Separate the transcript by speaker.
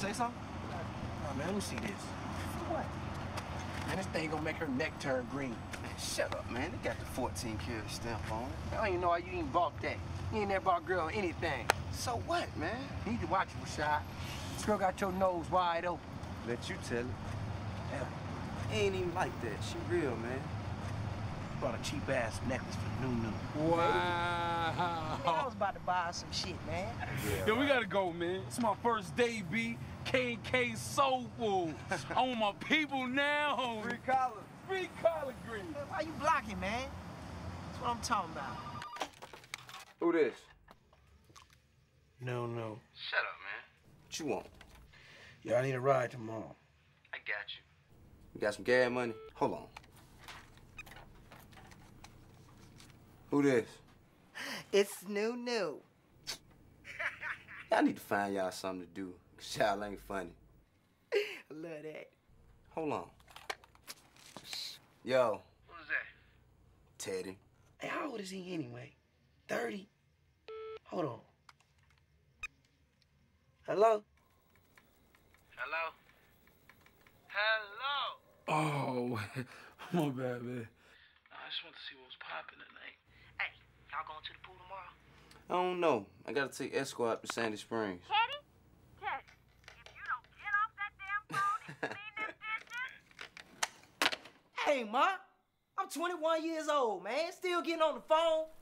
Speaker 1: say something?
Speaker 2: Nah, man, let me see this.
Speaker 1: What?
Speaker 2: Man, this thing gonna make her neck turn green.
Speaker 1: Man, shut up, man. They got the 14 karat stamp on it.
Speaker 2: I don't even know why you even bought that. You ain't never bought girl anything.
Speaker 1: So what, man?
Speaker 2: You need to watch it, Rashad. This girl got your nose wide open.
Speaker 1: Let you tell it.
Speaker 2: Yeah.
Speaker 1: Ain't even like that. She real, man.
Speaker 2: Bought a cheap-ass necklace for Nunu.
Speaker 3: Wow.
Speaker 4: Man, I was about to buy some shit, man.
Speaker 3: Yeah, we gotta go, man. It's my first day, B. K&K Soul Food. I want my people now.
Speaker 1: Free collar.
Speaker 3: Free collard green.
Speaker 4: Man, why you blocking, man? That's what I'm talking about.
Speaker 1: Who this?
Speaker 2: No.
Speaker 1: Shut up, man. What you want?
Speaker 2: Yeah, I need a ride tomorrow.
Speaker 1: I got you. You got some gas money? Hold on. Who this?
Speaker 4: It's new.
Speaker 1: I need to find y'all something to do, cause y'all ain't funny.
Speaker 4: I love that.
Speaker 1: Hold on. Yo.
Speaker 2: Who's that?
Speaker 1: Teddy.
Speaker 2: Hey, how old is he anyway? 30? Hold on. Hello?
Speaker 3: Oh, my bad, man. I just want to see what was popping tonight.
Speaker 4: Hey, y'all going to the pool tomorrow?
Speaker 1: I don't know. I gotta take Escort to Sandy Springs.
Speaker 5: Teddy, if you don't get off that damn phone and clean them dishes.
Speaker 4: Hey, Ma. I'm 21 years old, man. Still getting on the phone.